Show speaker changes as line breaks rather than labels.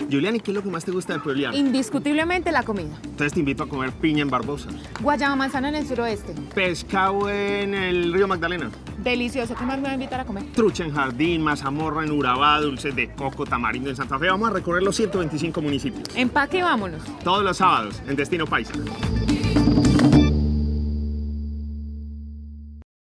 Julián, ¿y qué es lo que más te gusta del puebliano?
Indiscutiblemente la comida.
Entonces te invito a comer piña en Barbosa.
Guayaba manzana en el suroeste.
Pescado en el río Magdalena.
Delicioso. ¿Qué más me va a invitar a comer?
Trucha en Jardín, mazamorra en Urabá, dulces de coco, tamarindo en Santa Fe. Vamos a recorrer los 125 municipios.
Empaque y vámonos.
Todos los sábados en Destino Paisa.